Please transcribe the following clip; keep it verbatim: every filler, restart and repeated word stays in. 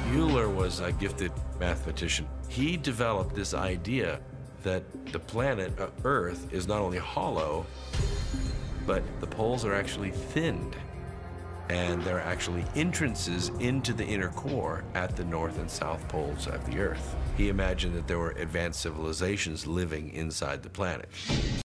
Euler was a gifted mathematician. He developed this idea that the planet uh, Earth is not only hollow, but the poles are actually thinned. And there are actually entrances into the inner core at the north and south poles of the Earth. He imagined that there were advanced civilizations living inside the planet.